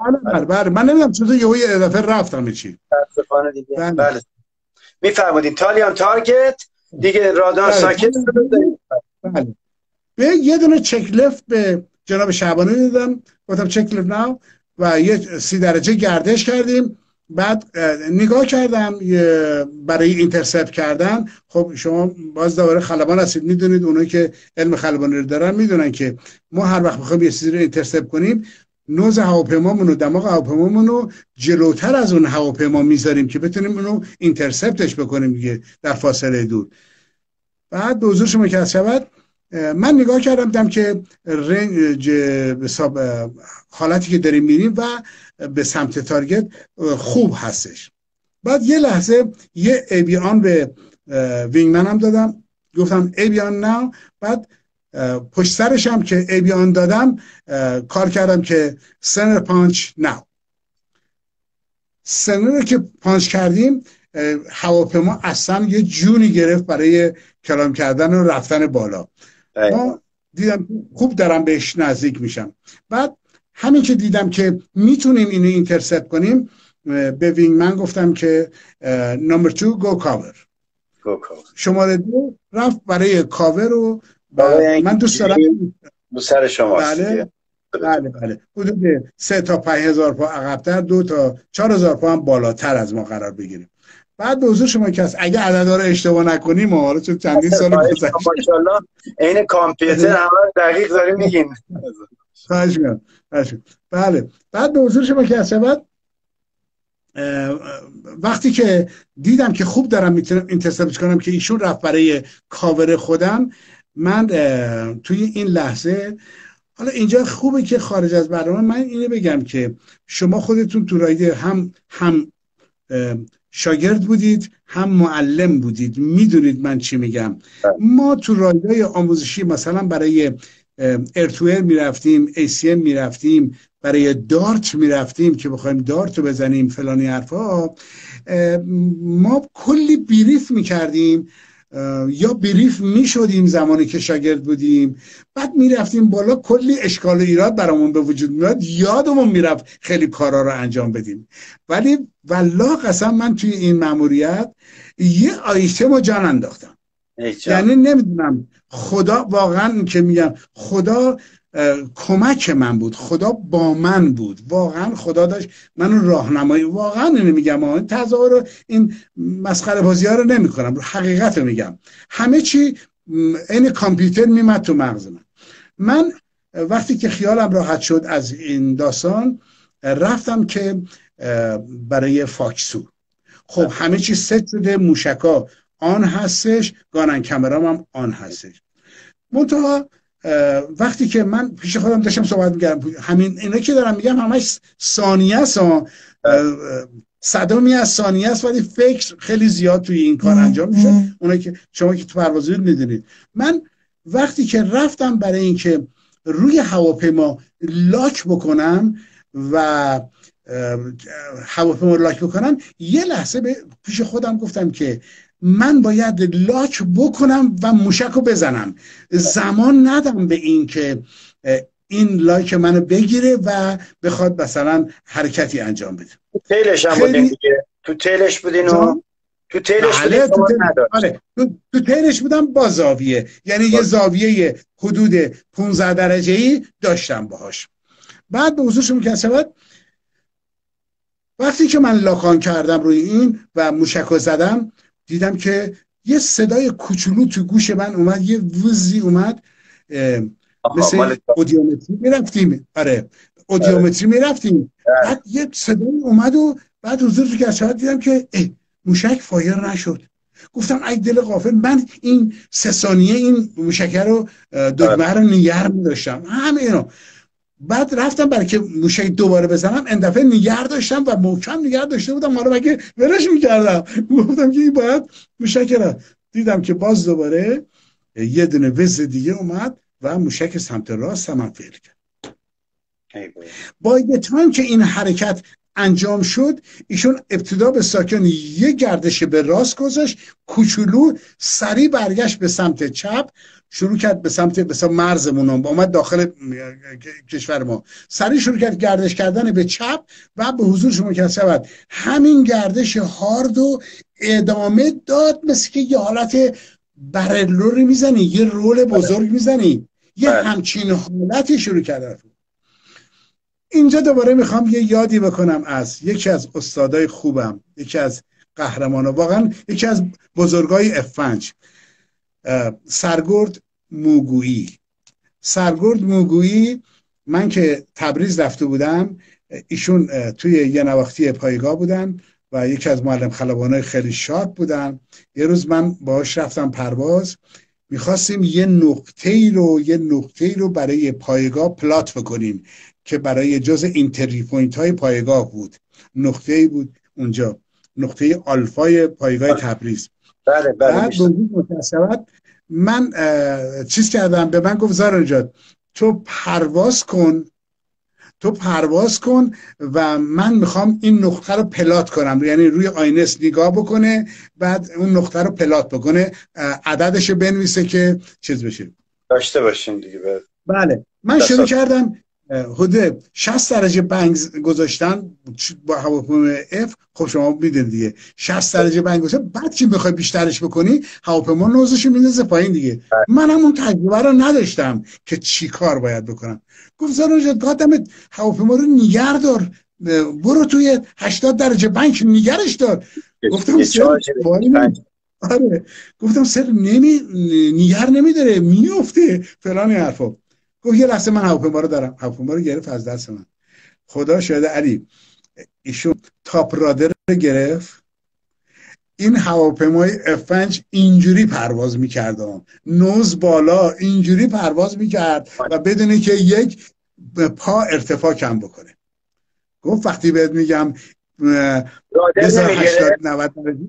بله من نمیدونم چطور یه اضافه رفتم چی متاسفانه دیگه. بله میفرمایید تالیان تارگت دیگه رادار ساکت شده. بله به یه دونه چک لفت به جناب شعبانی دادم، گفتم چک لفت ناو و یه 30 درجه گردش کردیم. بعد نگاه کردم برای اینترسپت کردن. خب شما باز دوباره خلبان هستید، میدونید اونایی که علم خلبانی رو دارن میدونن که ما هر وقت بخوایم یه چیزی رو اینترسپت کنیم نوز هواپیمامون و دماغ هواپیمامون رو جلوتر از اون هواپیما میذاریم که بتونیم اونو اینترسپتش بکنیم دیگه در فاصله دور. بعد به حضور شما که شود من نگاه کردم دیدم که رنج حالتی که داریم میریم و به سمت تارگت خوب هستش. بعد یه لحظه یه ایبیان به وینگمن هم دادم، گفتم ایبیان ناو. بعد پشت سرش هم که ایبیان دادم کار کردم که سنر پانچ ناو. سنر که پانچ کردیم هواپیما اصلا یه جونی گرفت برای کلام کردن و رفتن بالا. ما دیدم خوب دارم بهش نزدیک میشم. بعد همین که دیدم که میتونیم اینو اینترسپت کنیم به وینگمن گفتم که نمبر 2 گو کاور. شماره 2 رفت برای کاور رو من دوست دارم دو سر شماست. بله حدود 3 تا 5000 پا عقب‌تر 2 تا 4000 پا هم بالاتر از ما قرار بگیریم. بعد به حضور شما که اگه عددا رو اشتباه نکنیم ما حالا چون چندین سال گذشته ماشاءالله عین کامپیوتر همه دقیق داریم میگین. خواهش می‌کنم. بله بعد به حضور شما که بعد وقتی که دیدم که خوب دارم میتونم اینترسپت کنم که ایشون رفت برای کاور خودم، من توی این لحظه حالا اینجا خوبه که خارج از برنامه من اینو بگم که شما خودتون تو رایده هم شاگرد بودید هم معلم بودید، میدونید من چی میگم. ما تو رایدهای آموزشی مثلا برای ارتوئر میرفتیم، ACM میرفتیم، برای دارت میرفتیم که بخوایم دارت رو بزنیم فلانی حرفا، ما کلی بریف میکردیم یا بریف میشدیم زمانی که شاگرد بودیم. بعد میرفتیم بالا کلی اشکال و ایراد برامون به وجود میاد، یادمون میرفت خیلی کارا رو انجام بدیم. ولی والله قسم من توی این مأموریت یه آیتم رو جان انداختم. یعنی نمیدونم خدا واقعا که میگم خدا کمک من بود، خدا با من بود، واقعا خدا داشت منو راهنمایی. واقعا نمیگم این تظاهر این مسخره بازی ها رو نمی کنم، حقیقت رو میگم. همه چی این کامپیوتر میمد تو مغز من وقتی که خیالم راحت شد از این داستان رفتم که برای فاکسور. خب همه چی ست شده، موشکا آن هستش، گانن کمرام هم آن هستش. منتها وقتی که من پیش خودم داشتم صحبت می‌کردم، همین اینا که دارم میگم همش ثانیه است، صدمی از ثانیه است، ولی فکر خیلی زیاد توی این کار انجام میشه. اونایی که شما که تو پروازی میدونید، من وقتی که رفتم برای اینکه روی هواپیما لاک بکنم و هواپیما لاک بکنم، یه لحظه پیش خودم گفتم که من باید لاک بکنم و موشک رو بزنم، زمان ندم به این که این لایک منو بگیره و بخواد مثلا حرکتی انجام بده. تو تیلش هم بودین دیگه؟ تو تیلش بودین و تو تیلش بله تو تیلش بودم با زاویه، یعنی یه زاویه حدود 15 درجه‌ای داشتم باهاش. بعد به حضور شما که شود وقتی که من لاکان کردم روی این و موشک زدم، دیدم که یه صدای کوچولو تو گوش من اومد، یه وزی اومد، مثل اودیومتری میرفتیم. اودیومتری میرفتیم. بعد یه صدای اومد و بعد حضور تو کشات دیدم که موشک فایر نشد. گفتم ای دل غافل، من این 3 ثانیه این موشک رو دکمه رو نگه می‌داشتم همینو. بعد رفتم برای که موشک دوباره بزنم، این دفعه نگه داشتم و محکم نگه داشته بودم، حالا مگه ولش می‌کردم. گفتم که این باید موشک رو. دیدم که باز دوباره یه دونه وز دیگه اومد و موشک سمت راست هم فعل کرد. با یه تایم که این حرکت انجام شد، ایشون ابتدا به ساکن یه گردش به راست گذاشت کوچولو، سریع برگشت به سمت چپ، شروع کرد به سمت مرزمون، اومد داخل کشور ما، سریع شروع کرد گردش کردن به چپ و به حضور شما که شود همین گردش هارد و ادامه داد، مثل که یه حالت برلوری میزنی، یه رول بزرگ میزنی، یه همچین حالتی شروع کرده. اینجا دوباره میخوام یه یادی بکنم از یکی از استادای خوبم، یکی از قهرمانا، واقعا یکی از بزرگای F5، سرگرد موگویی. سرگرد موگویی، من که تبریز رفته بودم، ایشون توی یه نواختی پایگاه بودن و یکی از معلم خلبانای خیلی شاد بودن. یه روز من باهاش رفتم پرواز، میخواستیم یه نقطه‌ای رو برای پایگاه پلات بکنیم که برای جز اینتری پوینت های پایگاه بود. نقطه‌ای بود اونجا، نقطه آلفای پایگاه تبریز. بله بعد متأسفانه من چیز کردم، به من گفت زارا نجات تو پرواز کن و من میخوام این نقطه رو پلات کنم، یعنی روی آینس نگاه بکنه، بعد اون نقطه رو پلات بکنه، عددش رو بنویسه که چیز بشه، داشته باشین دیگه. بله. من شروع کردم حدود 60 درجه بنگ گذاشتن با هواپیما اف. خب شما میدونید دیگه 60 درجه بنگ گذاشتن، بعد که بخوای بیشترش بکنی هواپیما نوزش میندازه پایین دیگه. منم اون تجربه رو نداشتم که چی کار باید بکنم. گفت زارا جان قدمت هواپیما رو نگه دار، برو توی 80 درجه بنگ نگرش دار. گفتم سر آره، گفتم سر نگر نمیداره میفته فلان حرفا. گفت یه لحظه من هواپیما رو دارم. هواپیما رو گرفت از دست من. خدا شاهد علی، ایشون تاپ رادر رو گرفت. این هواپیمای F5 اینجوری پرواز میکرد، نوز بالا اینجوری پرواز میکرد و بدونی که یک پا ارتفاع کم بکنه. گفت وقتی بهت میگم رادر نمیگرفت، 90 درجه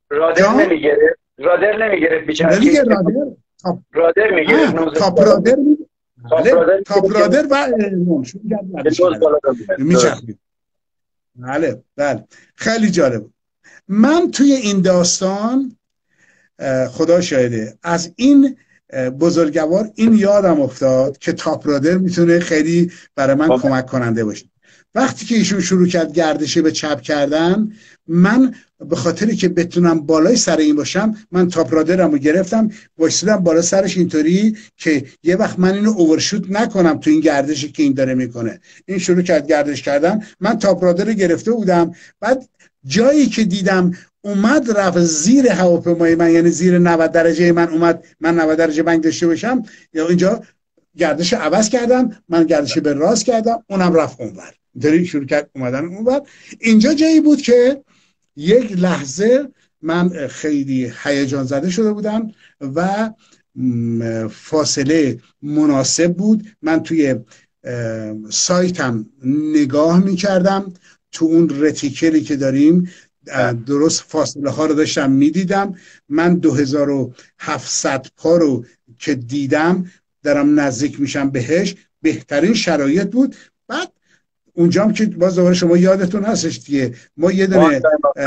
رادر نمیگرفت بیچاره. رادر میگرفت، تاپ رادر تاپ رادر و میچرخید. بله بله، خیلی جالب. من توی این داستان خدا شاهده از این بزرگوار این یادم افتاد که تاپ رادر میتونه خیلی برای من کمک کننده باشه. وقتی که ایشون شروع کرد گردش به چپ کردن، من به خاطری که بتونم بالای سر این باشم، من تاپ رادرم رو گرفتم وایسادم بالا سرش اینطوری که یه وقت من اینو اوورشوت نکنم تو این گردشی که این داره میکنه. این شروع کرد گردش کردن، من تاپ رادر رو گرفته بودم. بعد جایی که دیدم اومد رفت زیر هواپیمای من، یعنی زیر 90 درجه من اومد، من 90 درجه بنگ داشته باشم، یا اینجا گردش عوض کردم، من گردش به راست کردم، اونم رفت اونور، اینطوری شروع کرد اومدن اونور. اینجا جایی بود که یک لحظه من خیلی هیجان زده شده بودم و فاصله مناسب بود. من توی سایتم نگاه میکردم، تو اون رتیکلی که داریم درست فاصله ها رو داشتم میدیدم. من 2700 پا رو که دیدم دارم نزدیک میشم بهش، بهترین شرایط بود. بعد اونجام که باز دوباره شما یادتون هستش دیگه، ما یه دونه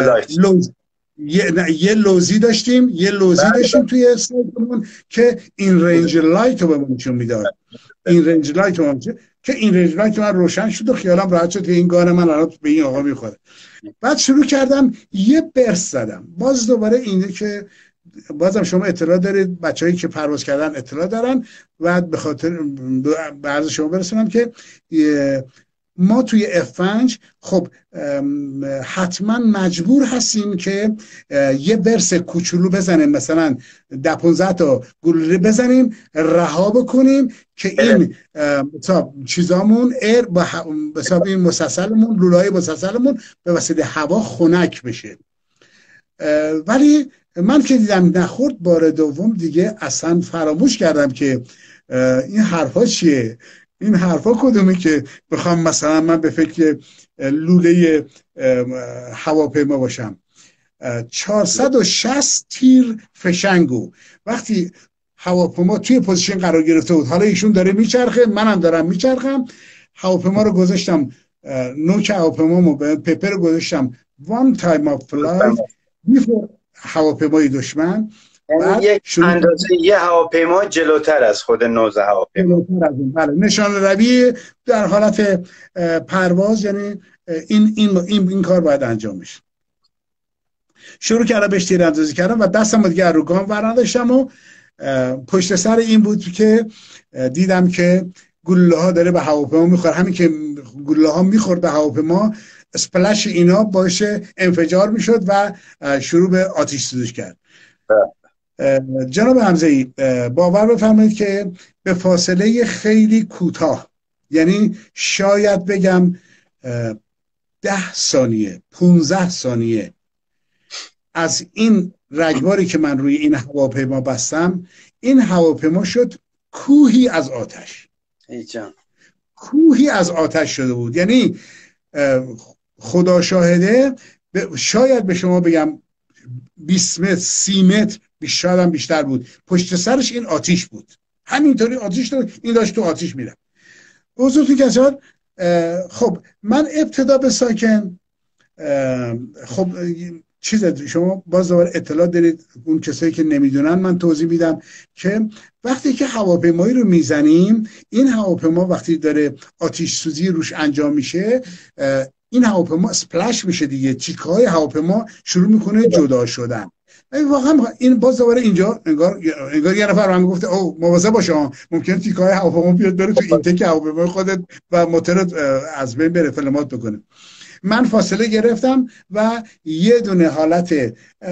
یه لوزی داشتیم، توی سایتمون که این رنج لایت رو بهمون نشون میداد. این رنج لایت من روشن شد و خیالم راحت شد که این گان من الان به این آقا میخوره. بعد شروع کردم یه برس زدم. باز دوباره اینه که بازم شما اطلاع دارید، بچه‌هایی که پرواز کردن اطلاع دارن و به خاطر به عرض شما برسونم که ما توی F5 خب حتما مجبور هستیم که یه برس کوچولو بزنیم، مثلا 10-15 تا گلوله بزنیم رها بکنیم که این چیزامون ایر با حساب این مسلسلمون، لوله‌های مسلسلمون به واسطه هوا خنک بشه. ولی من که دیدم نخورد، بار دوم دیگه اصلا فراموش کردم که این حرفا چیه، این حرفا کدومه که بخوام مثلا من به فکر لوله هواپیما باشم. 460 تیر فشنگو وقتی هواپیما توی پوزیشن قرار گرفته بود، حالا ایشون داره میچرخه، منم دارم میچرخم، هواپیما رو گذاشتم نوک هواپیمامو به پپر گذاشتم one time of flight before هواپیمای دشمن. یعنی یک اندازه یه هواپیما جلوتر از خود نوز هواپیما. بله، نشان روی در حالت پرواز، یعنی این کار باید انجام بشه. شروع کردم بهش تیراندازی کردم و دستم دیگه رو گام ورنداشتم و پشت سر این بود که دیدم که گلوله ها داره به هواپیما میخوره. همین که گلوله ها میخورد به هواپیما، اسپلش اینا باعث انفجار میشد و شروع به آتش سوزی کرد. جناب حمزه‌ای، باور بفرمایید که به فاصله خیلی کوتاه، یعنی شاید بگم 10 ثانیه 15 ثانیه از این رگباری که من روی این هواپیما بستم، این هواپیما شد کوهی از آتش. کوهی از آتش شده بود. یعنی خدا شاهده، شاید به شما بگم 20 متر 30 متر شاید هم بیشتر بود، پشت سرش این آتیش بود، همینطوری آتیش داشت، این داشت تو آتیش میره. حضورتون کسان، خب من ابتدا به ساکن، خب شما باز دوباره اطلاع دارید، اون کسایی که نمیدونن من توضیح میدم که وقتی که هواپیمایی رو میزنیم، این هواپیما وقتی داره آتش سوزی روش انجام میشه، این هواپیما اسپلش میشه دیگه، تیکه های هواپیما شروع میکنه جدا شدن. واقعا این باز دوباره اینجا انگار یه نفر هم گفته او مواظب باش، ممکنه تیکه های هواپیما بیاد بره تو اینتک هواپیمای خودت و موتورت از بین بره، فلمات بکنه. من فاصله گرفتم و یه دونه حالت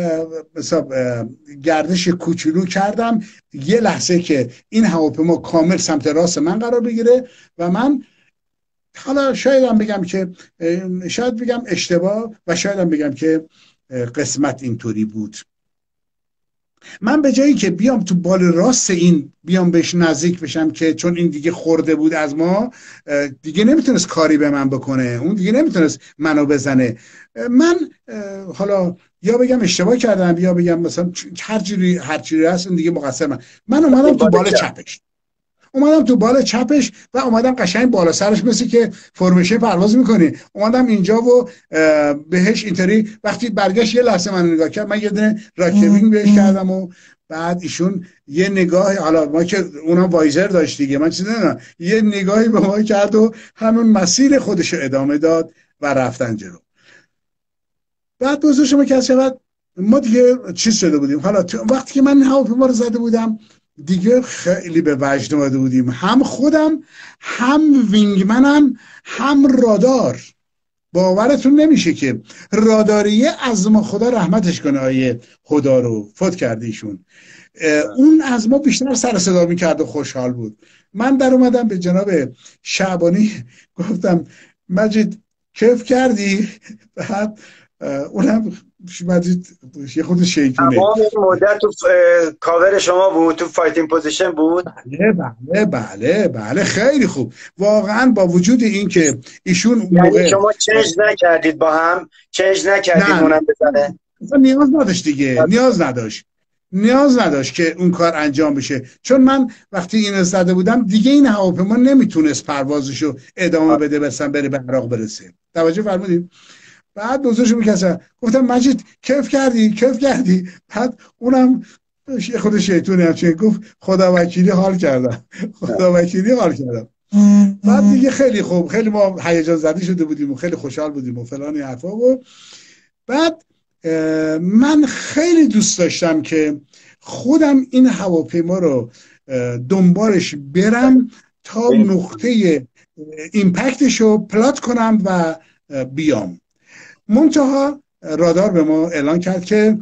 گردش کوچولو کردم، یه لحظه که این هواپیما کامل سمت راست من قرار بگیره و من، حالا شایدم بگم که شاید بگم اشتباه و شایدم بگم که قسمت اینطوری بود، من به جایی که بیام تو بال راست این بیام بهش نزدیک بشم، که چون این دیگه خورده بود از ما، دیگه نمیتونست کاری به من بکنه، اون دیگه نمیتونست منو بزنه. من حالا یا بگم اشتباه کردم یا بگم مثلا هر چیزی هست، این دیگه مقصر من اومدم تو بال چپش، و اومدم قشنگ بالا سرش، مثل که فرمشه پرواز میکنی، اومدم اینجا و بهش اینطوری. وقتی برگشت یه لحظه من نگاه کرد، من یه دونه راکتینگ بهش کردم و بعد ایشون یه نگاه، حالا ما که اونم وایزر داشت دیگه، من چیزی نمیدونم، یه نگاهی به ما کرد و همون مسیر خودش رو ادامه داد و رفتن جلو. بعد بزرگ شما که شد ما دیگه چیز شده بودیم. حالا وقتی که من هواپیما رو زده بودم دیگه خیلی به وجد اومده بودیم، هم خودم، هم وینگمنم، هم رادار. باورتون نمیشه که راداریه از ما، خدا رحمتش کنه، آیه خدا رو فوت کرده ایشون، اون از ما بیشتر سر صدا میکرد و خوشحال بود. من در اومدم به جناب شعبانی گفتم مجید کیف کردی؟ بعد اونم مجید یه خود شیطونه، تمام این مدت تو کاور شما بود، تو فایتینگ پوزیشن بود. بله خیلی خوب واقعا، با وجود این که ایشون یعنی موقع شما چنج نکردید، با هم چنج نکردید اونم بزنه؟ نیاز نداشت دیگه، نیاز نداشت که اون کار انجام بشه، چون من وقتی اینو زده بودم دیگه این هواپیما نمیتونست پروازشو ادامه بده، بره به عراق برسه. توجه فرمودید؟ بعد بزرگش میکسن گفتم مجید کیف کردی؟ بعد اونم خود شیطونه همچنین گفت خدا وکیلی حال کردم. بعد دیگه خیلی خوب، خیلی ما هیجان زده شده بودیم و خیلی خوشحال بودیم و فلان حرفا. و بعد من خیلی دوست داشتم که خودم این هواپیما رو دنبالش برم تا نقطه ایمپکتش رو پلات کنم و بیام. منتها رادار به ما اعلان کرد که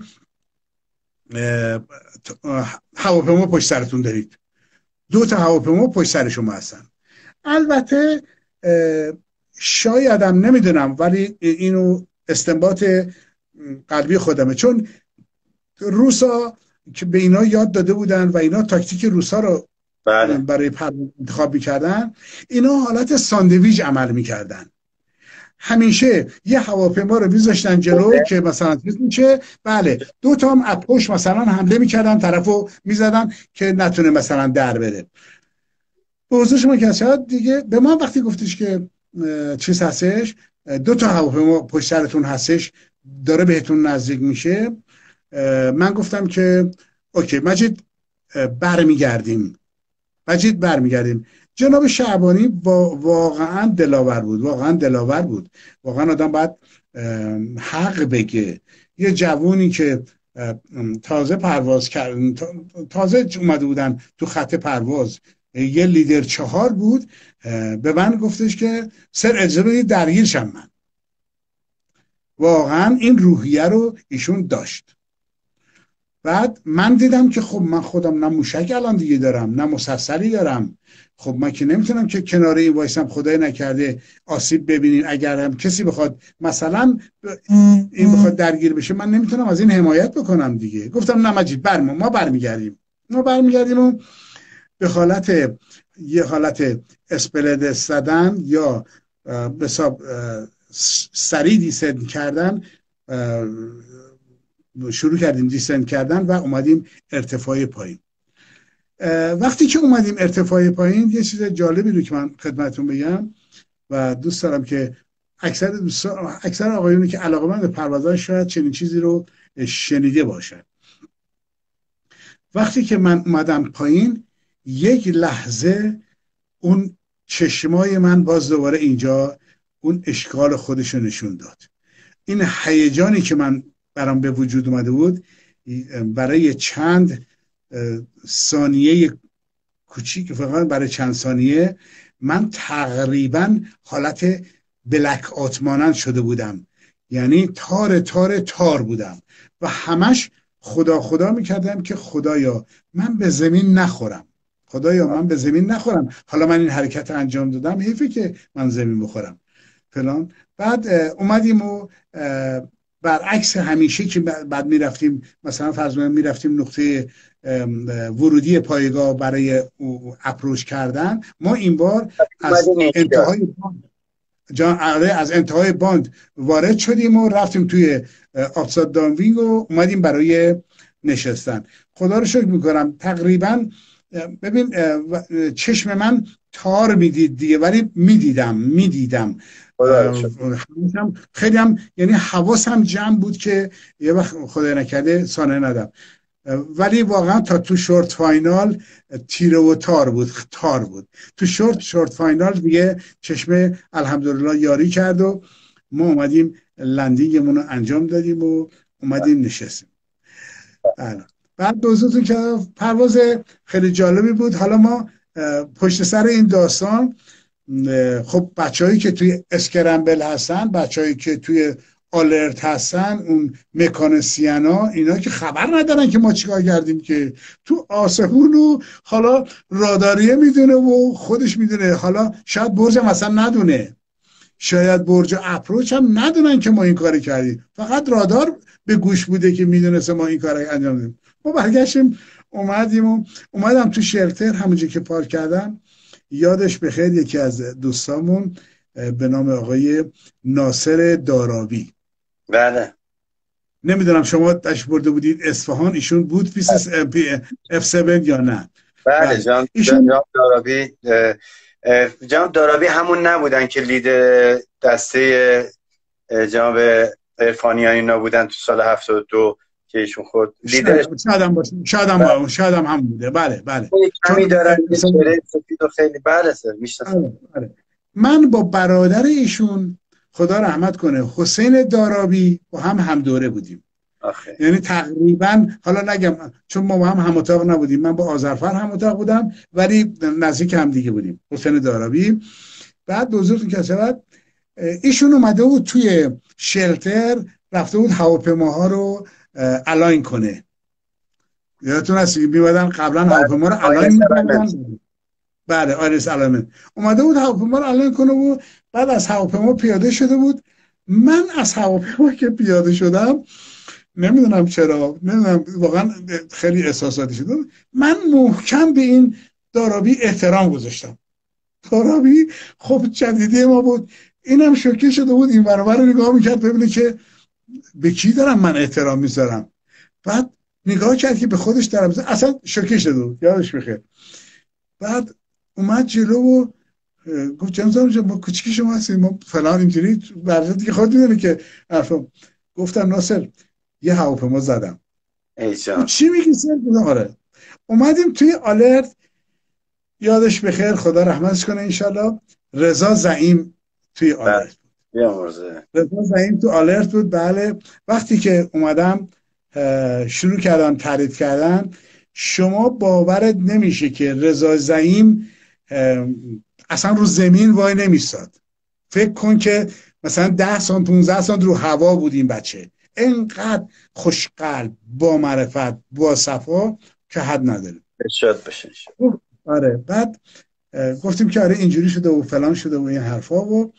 هواپیما پشت سرتون دارید، 2 تا هواپیما پشت سر شما هستن. البته شایدم نمیدونم، ولی اینو استنباط قلبی خودمه، چون روسا که به اینا یاد داده بودن و اینا تاکتیک روسا رو برای انتخاب میکردن، اینا حالت ساندویچ عمل میکردن. همیشه یه هواپیما رو میذاشتن جلو که مثلا چیز میشه، بله 2 تا هم اپوش مثلا حمله میکردن، طرفو میزدن که نتونه مثلا در بره. به حضور شما که دیگه به ما وقتی گفتش که چیز هستش، 2 تا هواپیما پشت سرتون هستش داره بهتون نزدیک میشه. من گفتم که اوکی مجید برمیگردیم. جناب شعبانی واقعا دلاور بود، واقعا آدم باید حق بگه. یه جوونی که تازه پرواز کرد، تازه اومده بودن تو خط پرواز، یه لیدر 4 بود، به من گفتش که سر اجازه بدید درگیر شم. من واقعا این روحیه رو ایشون داشت. بعد من دیدم که خب من خودم نه موشک الان دیگه دارم نه مسلسلی دارم، خب من که نمیتونم که کنار این وایسم خدای نکرده آسیب ببینین، اگر هم کسی بخواد مثلا این بخواد درگیر بشه من نمیتونم از این حمایت بکنم دیگه. گفتم نه مجید ما برمیگردیم و به یه حالت اسپلد زدن یا به حساب سریع دیسنت کردن شروع کردیم دیسنت کردن و اومدیم ارتفاع پایین. وقتی که اومدیم ارتفاع پایین یه چیز جالبی رو که من خدمتتون بگم و دوست دارم که اکثر آقایونی که علاقه‌مند به پروازن شاید چنین چیزی رو شنیده باشن. وقتی که من اومدم پایین یک لحظه اون چشمای من باز دوباره اینجا اون اشکال خودش رو نشون داد. این هیجانی که برام به وجود اومده بود برای چند ثانیه کوچیک، فقط برای چند ثانیه من تقریبا حالت بلک آوت مانند شده بودم، یعنی تار بودم و همش خدا میکردم که خدایا من به زمین نخورم، حالا من این حرکت انجام دادم حیفه که من زمین بخورم فلان. بعد اومدیم و برعکس همیشه که بعد میرفتیم مثلا فرض کنید میرفتیم نقطه ورودی پایگاه برای اپروچ کردن، ما این بار از انتهای باند وارد شدیم و رفتیم توی آفساید داونوینگ و اومدیم برای نشستن. خدا رو شکر میکنم تقریبا ببین چشم من تار میدید دیگه، ولی میدیدم خیلی هم یعنی حواسم جمع بود که یه وقت خدای نکرده سانه ندم، ولی واقعا تا تو شورت فاینال تیره و تار بود. تو شورت فاینال دیگه چشمه الحمدلله یاری کرد و ما اومدیم لندینگمون رو انجام دادیم و اومدیم نشستیم. بعد دوزتون که پرواز خیلی جالبی بود. حالا ما پشت سر این داستان خب بچه‌هایی که توی اسکرامبل هستن، بچه‌هایی که توی آلرت هستن، اون مکانیسیانا، اینا که خبر ندارن که ما چیکار کردیم، که تو آسمون و حالا راداریه میدونه و خودش میدونه، حالا شاید برج هم اصلا ندونه، شاید برج اپروچ هم ندونن که ما این کاری کردیم، فقط رادار به گوش بوده که میدونسته ما این کاری انجام دادیم. ما برگشتیم اومدم تو شلتر، همونجا که پارک کردم یادش بخیر یکی از دوستامون به نام آقای ناصر دارابی، بله نمیدونم شما تاش برده بودید اصفهان، ایشون بود پیس F7 یا نه؟ بله جناب دارابی همون نبودن که لیدر دسته جناب عرفانیان اینا بودن تو سال 72 که ایشون خود لیدر شاید هم بوده. بله کمی دارن سفید و خیلی بله سر میشناسم. من با برادر ایشون خدا رحمت کنه حسین دارابی با هم دوره بودیم. یعنی تقریبا حالا نگم چون ما با هم اتاق نبودیم، من با آذرفر هم اتاق بودم ولی نزدیک هم دیگه بودیم. حسین دارابی بعد دوزورتون که بعد ایشون اومده بود توی شلتر، رفته بود هواپیماها رو الاین کنه. یادتون هست می‌بودن قبلا هواپیما رو الاین می‌کردن. بله آیرس الاینمنت. اومده بود هواپیما رو الاین کنه و بعد از هواپیما پیاده شده بود. من از هواپیما که پیاده شدم نمیدونم چرا، واقعا خیلی احساساتی شده، من محکم به این دارابی احترام گذاشتم. دارابی خب جدیدی ما بود، اینم شوکه شده بود، این برابر رو نگاه میکرد ببینه که به کی دارم من احترام میذارم. بعد نگاه کرد که به خودش دارم، اصلا شوکه شده بود، یادش بخیر. بعد اومد جلو و گفت جناب ما کوچیکی شما هستیم، ما فلان اینجوری برای دیگه خود میدونی که حرفم. گفتم ناصر یه هواپیما زدم. ایجان چی میگی سر؟ آره. اومدیم توی آلرت، یادش بخیر خدا رحمتش کنه انشالله، رضا زعیم توی آلرت رضا زعیم تو آلرت بود. بله. وقتی که اومدم شروع کردم تعریف کردن، شما باورت نمیشه که رضا زعیم اصلا رو زمین وای نمیستاد. فکر کن که مثلا 10 سانت 15 سانت رو هوا بود این بچه، انقدر خوشقلب، با معرفت، با صفا که حد نداره. شاد بشه. آره. بعد گفتیم که آره اینجوری شده و فلان شده و این حرفا و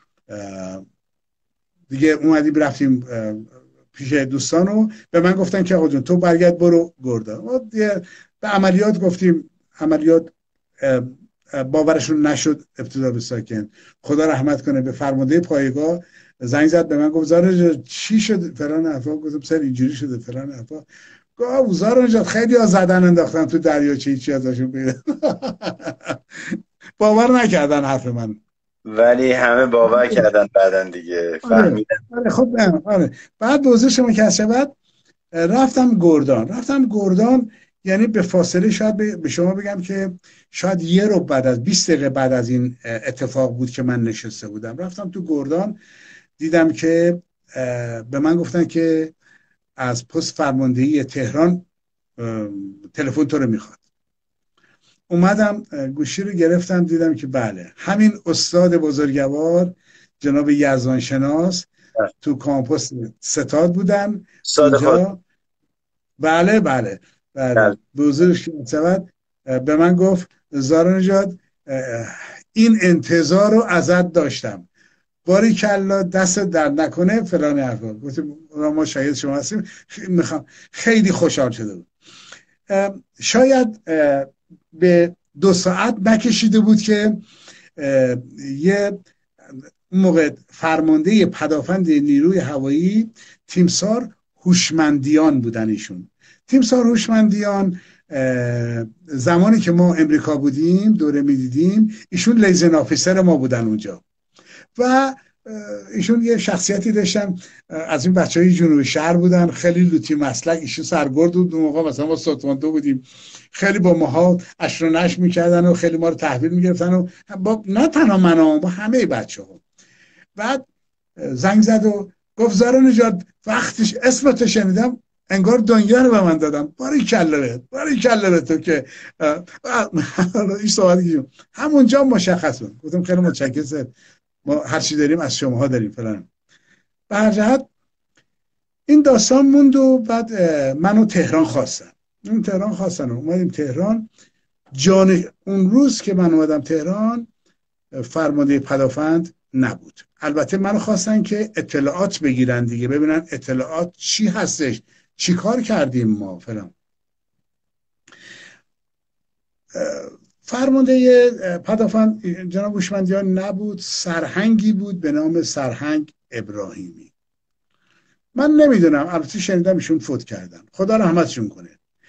دیگه اومدیم رفتیم پیش دوستان و به من گفتن که آقا جون تو برگرد برو گردان. به عملیات گفتیم، عملیات باورشون نشد ابتدا به ساکن. خدا رحمت کنه به فرمانده پایگاه زنگ زد به من گفت زارا چی شد فلان حرفا. گفتم سر اینجوری شده فلان حرفا. گفت زارا نجات خیلی ها زدن انداختن تو دریاچه هیچی ازشون پیدا باور نکردن حرف من، ولی همه باور کردن بعدن دیگه فهمیدن. آره خب آره. بعد دوزه شما که شود رفتم گردان. یعنی به فاصله شاید به شما بگم که شاید یه رو بعد از 20 دقیقه بعد از این اتفاق بود که من نشسته بودم. رفتم تو گردان، دیدم که به من گفتن که از پست فرماندهی تهران تلفن تو رو میخواد. اومدم گوشی رو گرفتم، دیدم که بله همین استاد بزرگوار جناب یزدان شناس تو کامپوس ستاد بودن اونجا. بله بزرگش شود به من گفت زارا نجات این انتظار رو ازت داشتم، باریکلا دست درد نکنه فلان حرفا. گفتم ما شاهد شما هستیم، میخوام. خیلی خوشحال شده بود. شاید به 2 ساعت نکشیده بود که یه موقع فرمانده پدافند نیروی هوایی تیمسار هوشمندیان بودن. ایشون تیمسار هوشمندیان زمانی که ما امریکا بودیم دوره میدیدیم، ایشون لیزن آفیسر ما بودن اونجا و ایشون یه شخصیتی داشتن، از این بچهای جنوب شهر بودن، خیلی لوتی مسلک. ایشون سرگرد بود اون موقع، مثلا ما ساتواندو بودیم، خیلی با ماها اشر و نشر میکردن و خیلی ما رو تحویل میگرفتن و نه تنها من، با همه بچه‌ها. بعد زنگ زد و گفت زارا نجات وقتش اسمت شنیدم انگار دنیا رو به من دادم. باریکلا به تو که این صحبت همونجا مشخص بود. گفتم خیلی متشکرم، ما هر چی داریم از شماها داریم فلان. به هر جهت این داستان موند و بعد منو تهران خواستن. اومدیم تهران. اون روز که من اومدم تهران فرمانده پدافند نبود. البته منو خواستن که اطلاعات بگیرن دیگه، ببینن اطلاعات چی هستش، چی کار کردیم ما فلان. فرمانده پدافند جناب هوشمندیان نبود، سرهنگی بود به نام سرهنگ ابراهیمی. من نمیدونم، البته شنیدم ایشون فوت کردن، خدا رحمتشون کنه.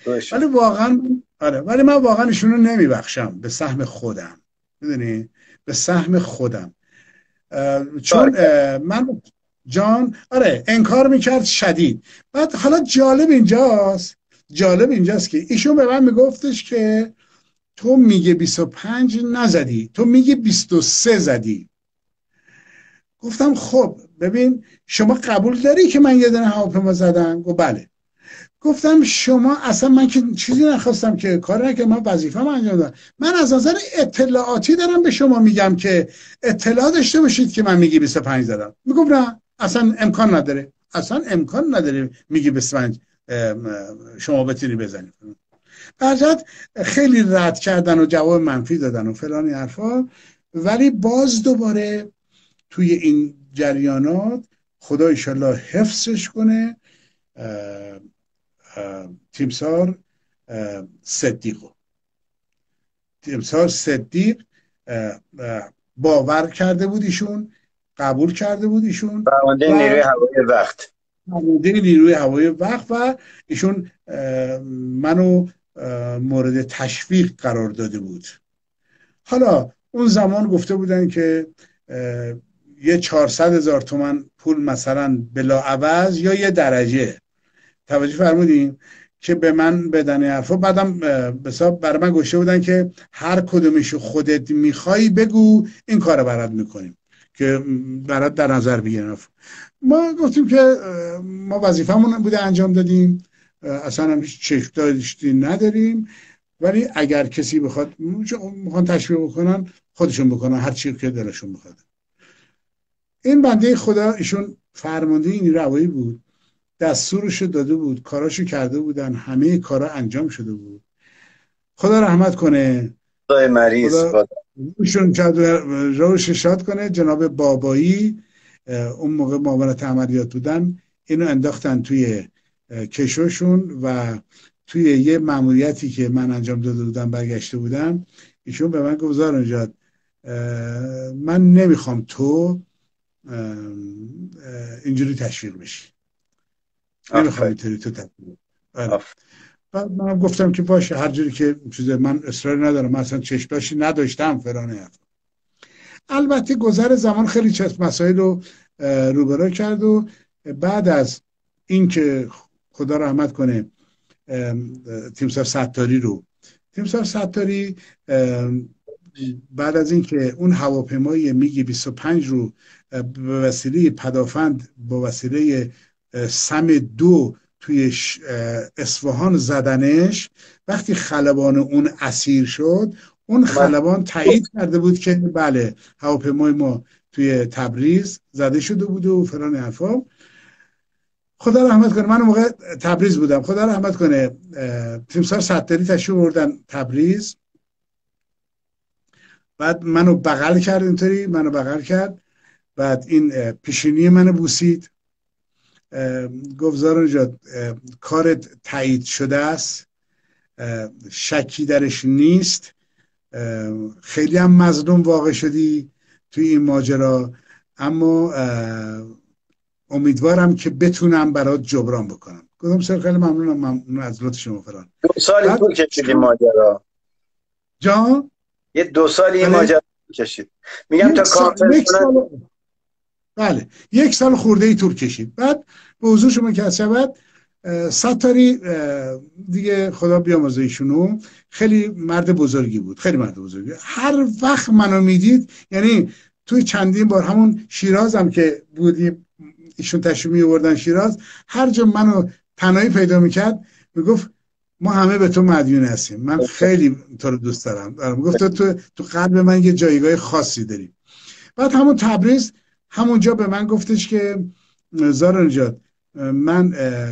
ولی من واقعا ایشونو نمیبخشم به سهم خودم، میدونی، به سهم خودم. چون من انکار میکرد شدید. بعد حالا جالب اینجاست که ایشون به من میگفتش که تو میگه 25 نزدی، تو میگه 23 زدی. گفتم خب ببین شما قبول داری که من یه دونه هواپیما زدم؟ گفت بله. گفتم شما اصلا من که چیزی نخواستم که کار نکردم، من وظیفه‌مو انجام دادم. من از نظر اطلاعاتی دارم به شما میگم که اطلاع داشته باشید که من میگی 25 زدم. میگم نه اصلا امکان نداره میگی 25 شما بتونی بزنید. بعد خیلی رد کردن و جواب منفی دادن و فلان حرفا. ولی باز دوباره توی این جریانات خدا انشالله حفظش کنه تیمسار صدیق باور کرده بود ایشون، قبول کرده بود ایشون، فرمانده نیروی هوایی وقت و ایشون منو مورد تشویق قرار داده بود. حالا اون زمان گفته بودن که یه 400,000 تومان پول مثلا بلاعوض یا یه درجه. توجه فرمودین که به من بدن حرفا. بعدم برای من گوشه بودن که هر کدومشو خودت میخوای بگو، این کار برات میکنیم که برات در نظر بگیرن. ما گفتیم که ما وظیفمون بوده انجام دادیم، اصلا هم هیچ چشم داشتی نداریم، ولی اگر کسی بخواد میخوان تشویق بکنن خودشون بکنن هر چی که دلشون بخواد. این بنده خدا ایشون فرمانده این روایی بود، دستورش داده بود، کاراشو کرده بودن، همه کارا انجام شده بود. خدا رحمت کنه، خدای مریض، خدا ایشون روش شاد کنه. جناب بابایی اون موقع معاونت عملیات بودن، اینو انداختن توی کشوشون و توی یه ماموریتی که من انجام داده بودم برگشته بودم، ایشون به من گفت زار نجات من نمیخوام تو اینجوری تشویق بشی، نمیخوام اینطوری تو تشویق. بعد من گفتم که باشه، هر جوری که چیزه، من اصرار ندارم، من اصلا چشم‌داشتی نداشتم فلانه. البته گذر زمان خیلی مسائل رو روبرو کرد و بعد از اینکه خدا رحمت کنه تیمسار ستاری بعد از اینکه اون هواپیمای میگ 25 رو به وسیله پدافند با وسیله سم 2 توی اصفهان زدنش، وقتی خلبان اون اسیر شد، اون خلبان تایید کرده بود که بله هواپیمای ما توی تبریز زده شده بود و فلان حرفا. خدا رحمت کنه، من اون موقع تبریز بودم، خدا رحمت کنه تیمسار ستاری تشریف بردن تبریز، بعد منو بغل کرد، اینطوری منو بغل کرد، بعد این پیشونی منو بوسید، گفت زار نجات کارت تایید شده است، شکی درش نیست، خیلی هم مظلوم واقع شدی توی این ماجرا، اما امیدوارم که بتونم برات جبران بکنم. گفتم سر خیلی ممنون از لطف شما فران. 2 سالی طول کشید این ماجرا. جان؟ یه 2 سالی این ماجرا کشید. میگم تا کانفرنس بله 1 سال خورده ای طول کشید. بعد به حضور شما که از شود ستاری دیگه خدا بیامرزه ایشونو، خیلی مرد بزرگی بود، خیلی مرد بزرگی. هر وقت منو میدید، یعنی توی چندین بار همون شیراز هم که بودیم ایشون تشریف می‌آوردن شیراز، هر جا منو تنهایی پیدا میکرد میگفت ما همه به تو مدیون هستیم، من خیلی تو رو دوست دارم. میگفت تو قلب من یه جایگاه خاصی داری. بعد همون تبریز همونجا به من گفتش که زار نجات من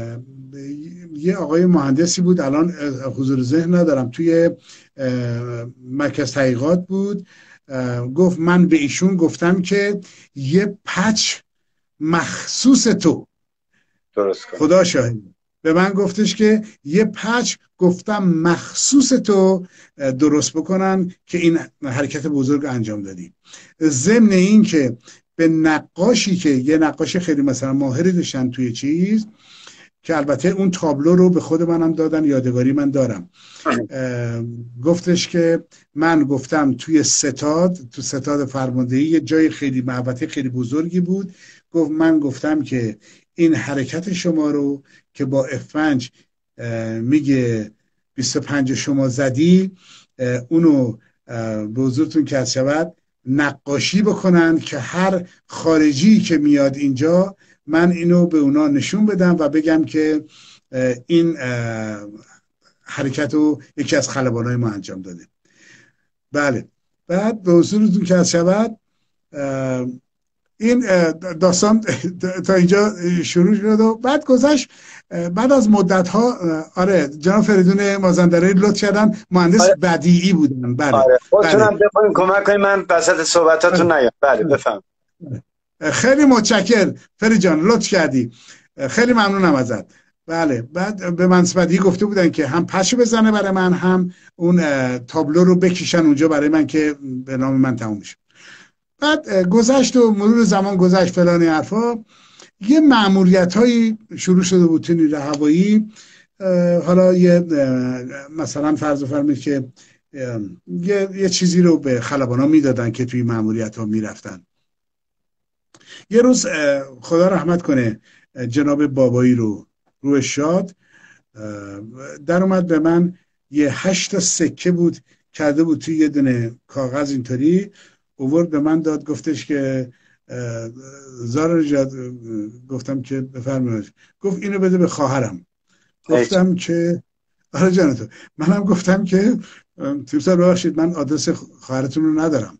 یه آقای مهندسی بود، الان حضور ذهن ندارم، توی مرکز تحقیقات بود، گفت من به ایشون گفتم که یه پچ مخصوص تو درست کن. خدا شاهد به من گفتش که یه پچ گفتم مخصوص تو درست بکنن که این حرکت بزرگ انجام دادی. ضمن این که به نقاشی که یه نقاش خیلی مثلا ماهری داشتن توی چیز، که البته اون تابلو رو به خود منم دادن، یادگاری من دارم، گفتش که من گفتم توی ستاد فرماندهی یه جای خیلی محبته خیلی بزرگی بود، گفت من گفتم که این حرکت شما رو که با F5 میگه 25 شما زدی، اونو به حضورتون که شود نقاشی بکنن که هر خارجی که میاد اینجا من اینو به اونا نشون بدم و بگم که این حرکت رو یکی از خلبانای ما انجام داده. بله. بعد به حضورتون که شود این داستان تا اینجا شروع شد و بعد گذشت. بعد از مدت ها آره جناب فریدون مازندرانی لطف کردن، مهندس بدیعی بودن. بله آره خودتونم بخواین کمک کنین من وسط صحبتاتون نیام. بله بفهم. خیلی متشکر فرید جان، لطف کردی، خیلی ممنونم ازت. بله. بعد به من بدیعی گفته بودن که هم پشو بزنه برای من، هم اون تابلو رو بکشن اونجا برای من که به نام من تموم بشه. بعد گذشت و مرور زمان گذشت فلان حرفا، یه مأموریت هایی شروع شده بود تو نیروی هوایی. حالا یه مثلا فرض فرمایید که یه چیزی رو به خلبانا میدادن که توی مأموریت ها میرفتن. یه روز خدا رحمت کنه جناب بابایی رو روح شاد در اومد به من یه 8 تا سکه بود کرده بود توی یه دونه کاغذ اینطوری اوورد به من داد، گفتش که زارا رجاد، گفتم که بفرمایید، گفت اینو بده به خواهرم. گفتم که آره جان تو. منم گفتم که تیمسار ببخشید من آدرس خواهرتون رو ندارم.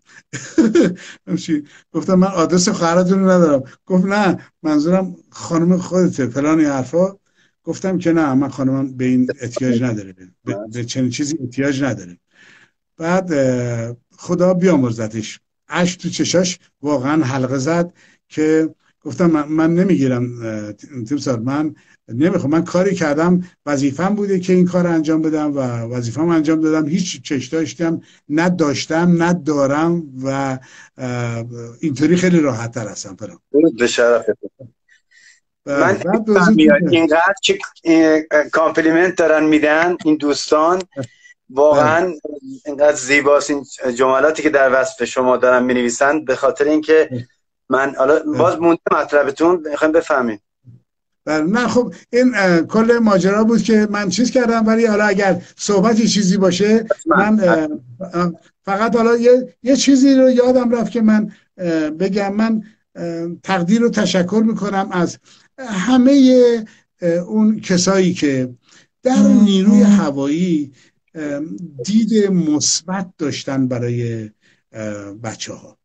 گفتم من آدرس خواهرتون رو ندارم. گفت نه منظورم خانم خودته فلانی حرفا. گفتم که نه من خانمم به این احتیاج نداره، به چنین چیزی احتیاج نداره. بعد خدا بیامرزتش اشک تو چشاش واقعا حلقه زد که گفتم من نمیگیرم تیمسار، من نمیخوام، من کاری کردم وظیفم بوده که این کار انجام بدم و وظیفم انجام دادم، هیچ چشتاشتم نداشتم ندارم و اینطوری خیلی راحت تر هستم. به شرف من اینقدر که کامپلیمنت دارن میدن این دوستان، واقعا اینقدر زیباست این جملاتی که در وصف شما دارن مینویسن، به خاطر اینکه من حالا باز مونده مطلبتون میخوایم بفهمیم. نه خب این کل ماجرا بود که من چیز کردم، ولی حالا اگر صحبتی چیزی باشه من فقط حالا یه چیزی رو یادم رفت که من بگم. من تقدیر و تشکر میکنم از همه اون کسایی که در نیروی هوایی دید مثبت داشتن برای بچه ها.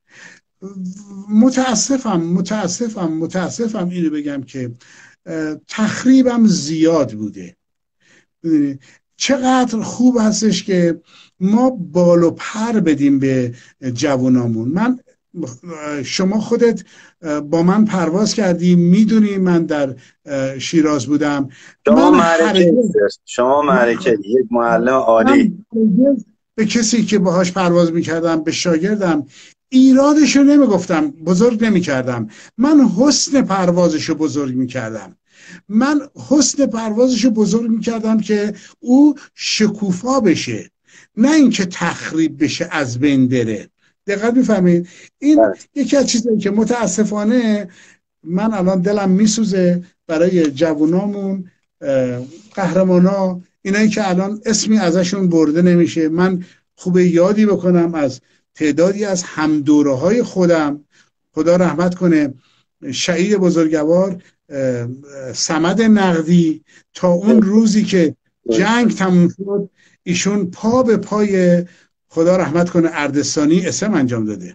متاسفم اینو بگم که تخریبم زیاد بوده. چقدر خوب هستش که ما بال و پر بدیم به جوانامون. شما خودت با من پرواز کردی، میدونی من در شیراز بودم. شما معرکه یک معلم عالی. به کسی که باهاش پرواز میکردم، به شاگردم، ایرادشو نمیگفتم، بزرگ نمیکردم. من حسن پروازشو بزرگ میکردم که او شکوفا بشه، نه اینکه تخریب بشه، از بین بره. دقت میفهمید؟ این یکی از چیزایی که متاسفانه من الان دلم میسوزه برای جوانامون، قهرمانا، اینایی که الان اسمی ازشون برده نمیشه. من خوبه یادی بکنم از تعدادی از همدوره‌های خودم، خدا رحمت کنه، شهید بزرگوار صمد نقدی، تا اون روزی که جنگ تموم شد ایشون پا به پای خدا رحمت کنه اردستانی اسم انجام داده.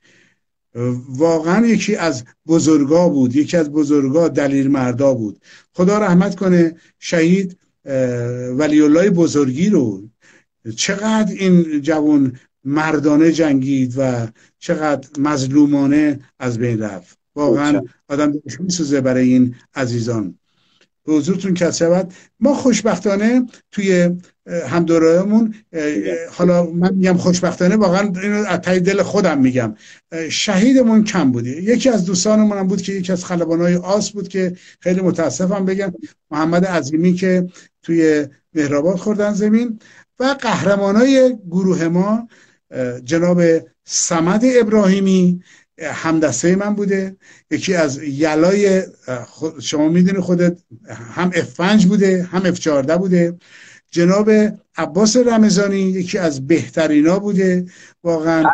واقعا یکی از بزرگا بود، یکی از بزرگا دلیر مردا بود. خدا رحمت کنه شهید ولی الله بزرگی رو. چقدر این جوان مردانه جنگید و چقدر مظلومانه از بین رفت. واقعا آدم دلش میسوزه برای این عزیزان. به حضورتون کس شود. ما خوشبختانه توی همدورهمون، حالا من میگم خوشبختانه، واقعا اینو از ته دل خودم میگم، شهیدمون کم بوده. یکی از دوستانمون هم بود که یکی از خلبانای آس بود که خیلی متاسفم بگم، محمد عظیمی، که توی مهرآباد خوردن زمین. و قهرمانای گروه ما جناب صمد ابراهیمی همدسته من بوده، یکی از یلای شما میدونی خودت، هم F5 بوده هم F14 بوده. جناب عباس رمضانی یکی از بهترینا بوده واقعا.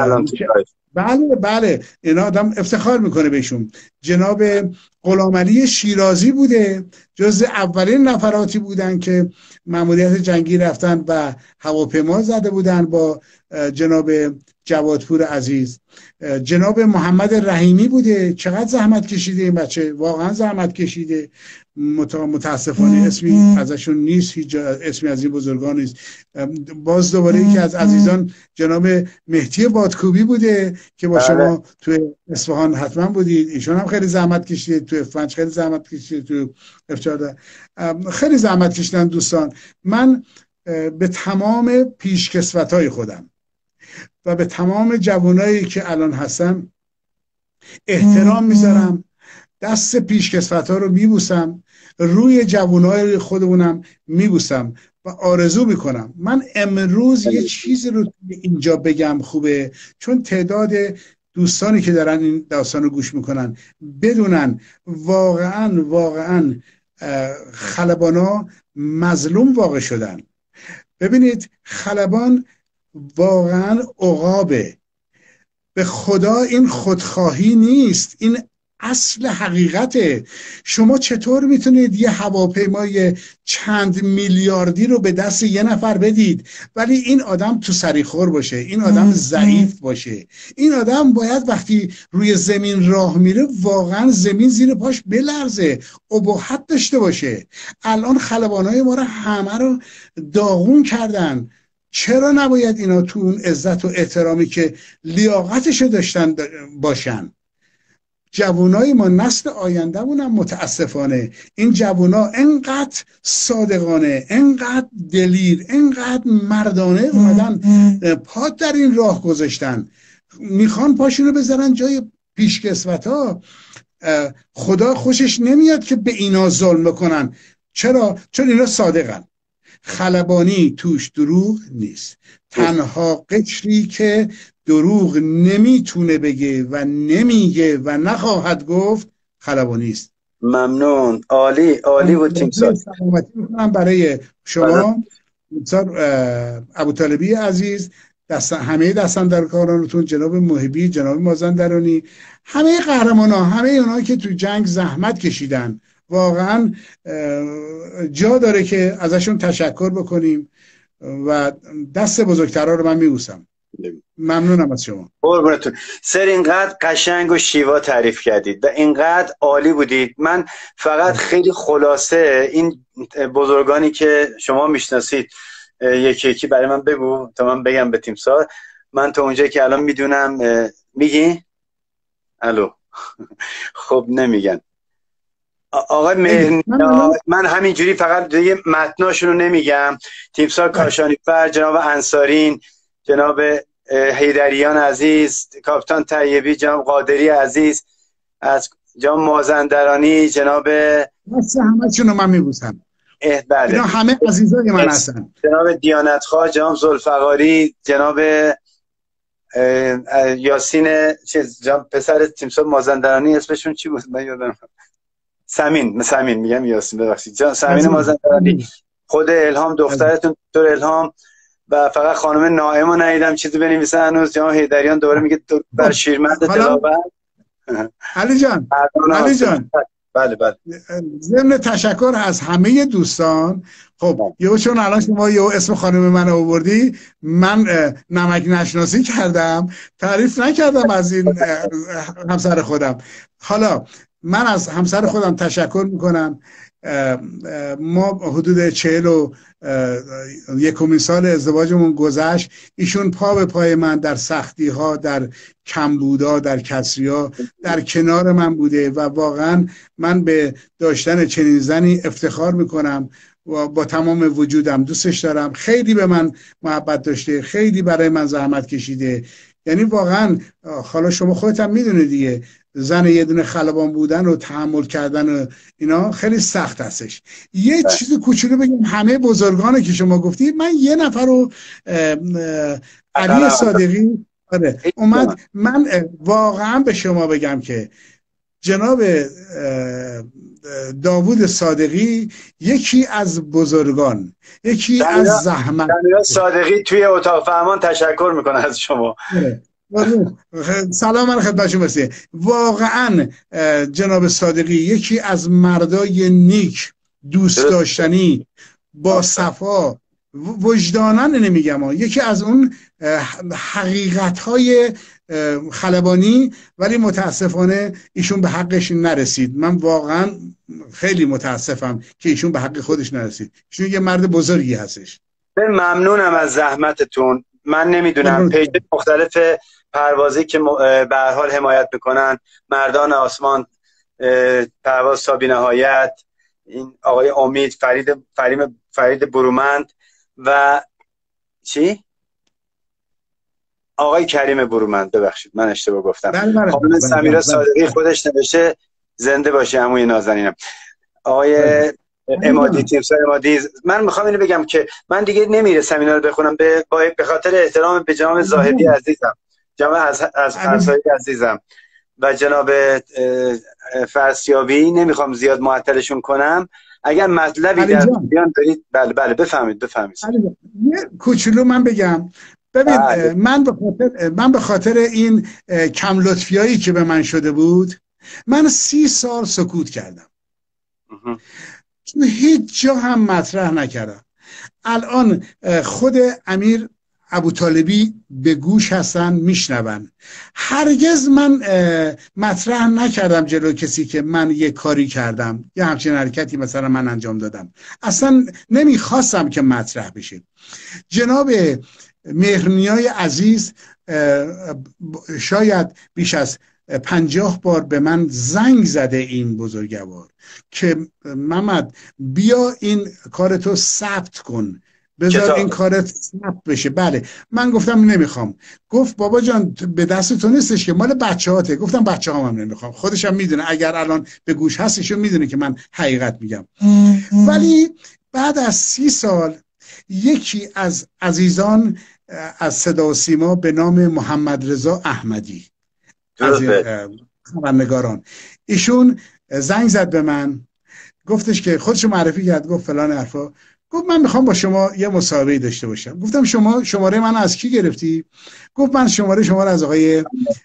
بله اینا آدم افتخار میکنه بهشون. جناب غلامعلی شیرازی بوده، جز اولین نفراتی بودن که ماموریت جنگی رفتن و هواپیما زده بودن با جناب جوادپور عزیز. جناب محمد رحیمی بوده، چقدر زحمت کشیده این بچه، واقعا زحمت کشیده. متاسفانه اسمی ازشون نیست، هیچ اسمی از این بزرگان نیست. باز دوباره یکی از عزیزان جناب مهدی بادکوبی بوده که با شما توی اصفهان حتما بودید. ایشون هم خیلی زحمت کشیده، توی F5 خیلی زحمت کشیده، توی F14 خیلی زحمت کشیدن دوستان. من به تمام پیشکسوتای خودم و به تمام جوانایی که الان هستن احترام میذارم، دست پیشکسوت‌ها رو میبوسم، روی جوانای خودمونم میبوسم و آرزو میکنم من امروز یه چیزی رو اینجا بگم خوبه، چون تعداد دوستانی که دارن این داستان رو گوش میکنن بدونن واقعا خلبانا مظلوم واقع شدن. ببینید خلبان واقعا عقابه، به خدا این خودخواهی نیست، این اصل حقیقته. شما چطور میتونید یه هواپیمای چند میلیاردی رو به دست یه نفر بدید ولی این آدم تو سریخور باشه، این آدم ضعیف باشه، این آدم باید وقتی روی زمین راه میره واقعا زمین زیر پاش بلرزه، اباحت داشته باشه. الان خلبانای ما رو همه رو داغون کردن. چرا نباید اینا تو اون عزت و احترامی که لیاقتشو داشتن باشن؟ جوانای ما نسل آیندهمون هم متاسفانه این جوانا انقدر صادقانه، انقدر دلیر، انقدر مردانه اومدن پات در این راه گذاشتن، میخوان پاشونو بذارن جای پیشکسوتا. خدا خوشش نمیاد که به اینا ظلم بکنن. چرا؟ چون اینا صادقن. خلبانی توش دروغ نیست. تنها قشری که دروغ نمیتونه بگه و نمیگه و نخواهد گفت خلبانی است. ممنون. عالی بود تیمسار. سلامتی میکنم برای شما ابوطالبی عزیز، همه دستاندرکارانتون، جناب محبی، جناب مازندرانی، همه قهرمانا، همه اونها که تو جنگ زحمت کشیدن، واقعا جا داره که ازشون تشکر بکنیم و دست بزرگترها رو من میبوسم. ممنونم از شما. قربونتون. سر اینقدر قشنگ و شیوا تعریف کردید و اینقدر عالی بودید. من فقط خیلی خلاصه این بزرگانی که شما میشناسید یکی یکی برای من بگو تا من بگم به تیمسار. من تا اونجایی که الان میدونم میگی؟ الو خب نمیگن. آقای مهرنی، من همینجوری فقط دیگه متناشون رو نمیگم. تیمسار کاشانیفر، جناب انصارین، جناب حیدریان عزیز، کاپیتان طیبی، جناب قادری عزیز، از جناب مازندرانی، جناب همه‌شون رو من میبوسم. بله. اینا همه عزیزای من هستن. جناب دیانتخواه، جناب ذوالفقاری، جناب یاسین جناب پسر تیمسار مازندرانی، اسمشون چی بود من یادم سمین میگم، یاسین ببخشید، سمین مازندرانی، خود الهام دخترتون دکتر الهام، و فقط خانم نائمو ندیدم چیزی بنویسه هنوز. جناب حیدریان دوباره میگه بر شیرمرد تلاوت. علی جان بله ضمن تشکر از همه دوستان. خب چون الان شما اسم خانم من آوردی، من نمک نشناسی کردم، تعریف نکردم از این همسر خودم. حالا من از همسر خودم تشکر میکنم. ما حدود 41 سال ازدواجمون گذشت. ایشون پا به پای من در سختی ها، در کمبودا، در کسری ها در کنار من بوده و واقعا من به داشتن چنین زنی افتخار میکنم و با تمام وجودم دوستش دارم. خیلی به من محبت داشته، خیلی برای من زحمت کشیده. یعنی واقعا حالا شما خودت هم میدونید دیگه، زن یه دونه خلبان بودن و تحمل کردن و اینا خیلی سخت هستش. یه چیز کوچولو بگم، همه بزرگانی که شما گفتید، من یه نفر رو علی صادقی اومد، من واقعا به شما بگم که جناب داوود صادقی یکی از بزرگان، یکی از زحمت. صادقی توی اتاق فرمان تشکر میکنه از شما. سلام من خدمتشون برسه. واقعا جناب صادقی یکی از مردای نیک، دوست داشتنی، با صفا، وجدانن نمیگم، یکی از اون حقیقت‌های خلبانی، ولی متاسفانه ایشون به حقش نرسید. من واقعا خیلی متاسفم که ایشون به حق خودش نرسید. ایشون یه مرد بزرگی هستش. ممنونم از زحمتتون. من نمیدونم پیج مختلف پروازی که به هر حال حمایت میکنن، مردان آسمان، پرواز تا بی‌نهایت، این آقای امید، فرید برومند و آقای کریم برومند، ببخشید من اشتباه گفتم. خانم سمیرا صادقی خودش نوشته زنده باشه عموی نازنینم. آقای امادی، تیمسار امادی. من میخوام اینو بگم که من دیگه نمیرسم اینا رو بخونم به خاطر احترام به جناب زاهدی عزیزم، جناب از فرسایی عزیزم و جناب فرسیابی، نمیخوام زیاد معطلشون کنم. اگر مطلبی در بیان دارید بله بفهمید. یه کوچولو من بگم. ببین من به خاطر این کم لطفیایی که به من شده بود، من 30 سال سکوت کردم، هیچ جا هم مطرح نکردم. الان خود امیر ابوطالبی به گوش هستن، میشنون. هرگز من مطرح نکردم جلو کسی که من یه کاری کردم، یه همچین حرکتی مثلا من انجام دادم. اصلا نمیخواستم که مطرح بشه. جناب مهرنیای عزیز شاید بیش از 50 بار به من زنگ زده این بزرگوار که محمد بیا این کارتو ثبت کن، بذار این کارت ثبت بشه. بله، من گفتم نمیخوام. گفت بابا جان به دست تو نیستش که، مال بچه‌هاته. گفتم بچه‌هام هم نمیخوام، خودشم میدونه، اگر الان به گوش هستشون میدونه که من حقیقت میگم. ولی بعد از 30 سال یکی از عزیزان از صدا و سیما به نام محمد رضا احمدی از خبرنگاران، ایشون زنگ زد به من، گفتش که خودشو معرفی کرد، گفت فلان حرفا، گفت من میخوام با شما یه مصاحبه داشته باشم. گفتم شما شماره من از کی گرفتی؟ گفت من شماره شما رو از آقای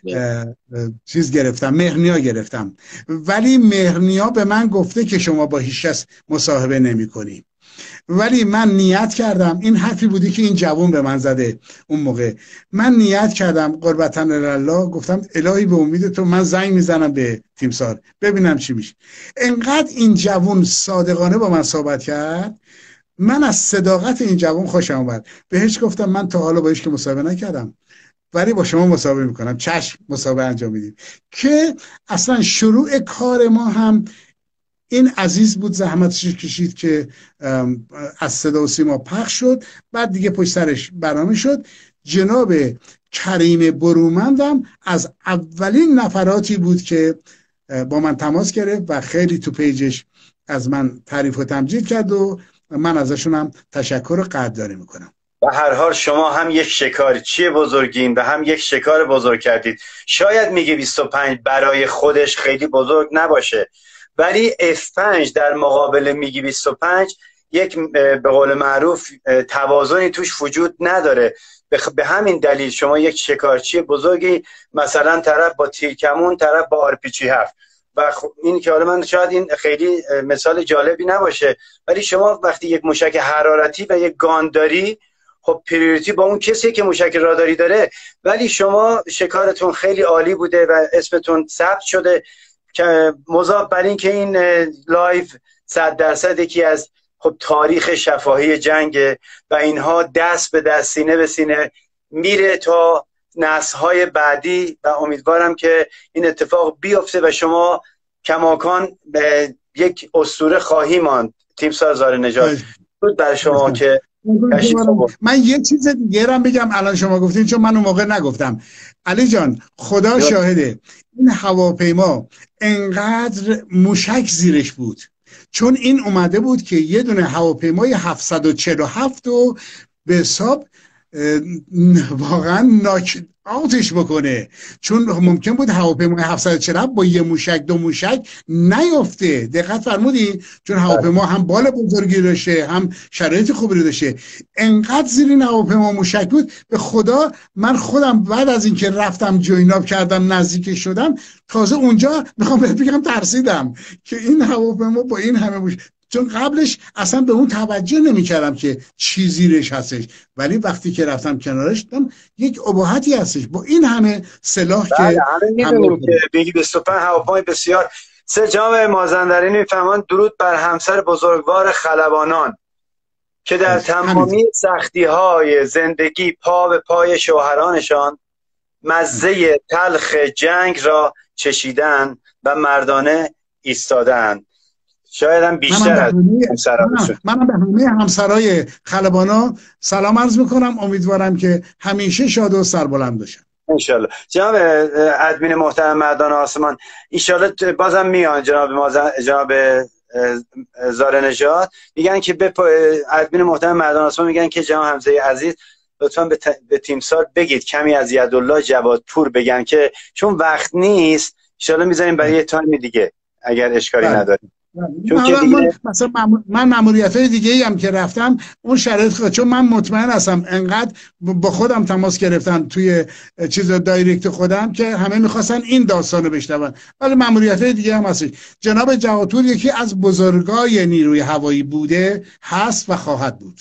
چیز گرفتم، مهرنیا گرفتم، ولی مهرنیا به من گفته که شما با هیچ کس مصاحبه نمی‌کنی. ولی من نیت کردم، این حرفی بودی که این جوان به من زده اون موقع، من نیت کردم قربتاً الله، گفتم الهی به امید تو من زنگ میزنم به تیمسار ببینم چی میشه. انقدر این جوان صادقانه با من صحبت کرد، من از صداقت این جوان خوشم اومد. بهش گفتم من تا حالا با هیچ که مصاحبه نکردم، ولی با شما مصاحبه میکنم، چشم مصاحبه انجام میدیم. که اصلا شروع کار ما هم این عزیز بود، زحمتش کشید که از صدا و سیما پخش شد، بعد دیگه پشت سرش برنامه شد. جناب کریم برومندم از اولین نفراتی بود که با من تماس گرفت و خیلی تو پیجش از من تعریف و تمجید کرد و من ازشونم تشکر و قدردانی میکنم. به هر حال شما هم یک شکار چیه بزرگین و هم یک شکار بزرگ کردید. شاید میگه 25 برای خودش خیلی بزرگ نباشه، ولی F5 در مقابل میگی 25 یک به قول معروف توازنی توش وجود نداره. به همین دلیل شما یک شکارچی بزرگی، مثلا طرف با تیرکمون، طرف با RPG 7 و این که حالا من شاید این خیلی مثال جالبی نباشه، ولی شما وقتی یک موشک حرارتی و یک گان داری، خب پریوریتی با اون کسی که موشک راداری داره. ولی شما شکارتون خیلی عالی بوده و اسمتون ثبت شده، که مضاف بر این که این لایو 100% یکی از خب تاریخ شفاهی جنگ و اینها دست به دست، سینه به سینه میره تا نسل‌های بعدی و امیدوارم که این اتفاق بیفته و شما کماکان به یک اسطوره خواهی ماند. تیمسار زارنژاد بود برای شما که من یه چیز دیگه هم بگم الان شما گفتین، چون من اون موقع نگفتم. علی جان خدا شاهده، این هواپیما انقدر موشک زیرش بود، چون این اومده بود که یه دونه هواپیمای 747 رو به حساب واقعا ناک آوتش بکنه، چون ممکن بود هواپیمای 747 با یه موشک دو موشک نیفته. دقت فرمودی؟ چون هواپیما هم بال بزرگی داشته، هم شرایط خوبی داشته. انقدر زیر این هواپیما موشک بود، به خدا من خودم بعد از اینکه رفتم جویناب کردم نزدیک شدم، تازه اونجا میخوام بگم ترسیدم که این هواپیما با این همه موشک، چون قبلش اصلا به اون توجه نمی کردم که چی زیرش هستش، ولی وقتی که رفتم کنارش دیدم یک اباحتی هستش با این همه سلاح که بگی 25 هواپیمای بسیار. جناب مازندرانی میفهمند درود بر همسر بزرگوار خلبانان که در تمامی سختی های زندگی پا به پای شوهرانشان مزه تلخ جنگ را چشیدن و مردانه ایستادن. شاید هم بیشتر از همسرانشون. منم به همه همسرای خلبانا سلام عرض میکنم، امیدوارم که همیشه شاد و سربلند باشن انشالله. جناب ادمین محترم مردان آسمان، انشالله بازم میان جناب زارنژاد میگن که ادمین محترم مردان آسمان میگن که جناب حمزه عزیز لطفا به تیمسار بگید کمی از یدالله جوادپور بگن که چون وقت نیست ان شاءالله میذاریم برای یه تایم دیگه اگر اشکالی نداره. مثلا من ماموریت‌های دیگه‌ای هم که رفتم اون شرایط چون من مطمئن هستم انقدر با خودم تماس گرفتم توی چیز دایرکت خودم که همه می‌خواستن این داستانو بشنون، ولی ماموریت‌های دیگه هم هست. جناب جوادپور یکی از بزرگای نیروی هوایی بوده، هست و خواهد بود.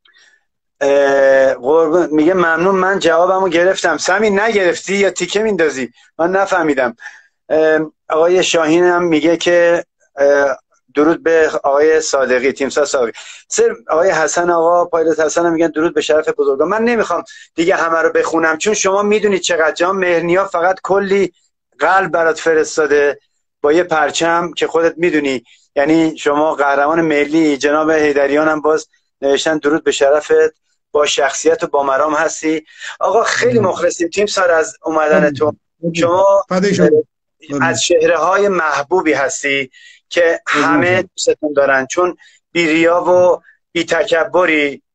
قربون میگه ممنون. من جوابمو گرفتم. سمی نگرفتی یا تیکه میندازی؟ من نفهمیدم. آقای شاهین هم میگه که درود به آقای صادقی، تیمسار صادقی. آقای حسن، آقا پایلوت حسن هم میگن درود به شرف بزرگان. من نمیخوام دیگه همه رو بخونم چون شما میدونید چقدر. جان مهرنیا فقط کلی قلب برات فرستاده با یه پرچم که خودت میدونی، یعنی شما قهرمان ملی. جناب حیدریان هم باز نوشتن درود به شرفت، با شخصیت و با مرام هستی. آقا خیلی مخلصیم تیمسار از اومدن تو. شما از چهره‌های محبوبی هستی که همه دوستتون دارن، چون بی ریا و بی تکبری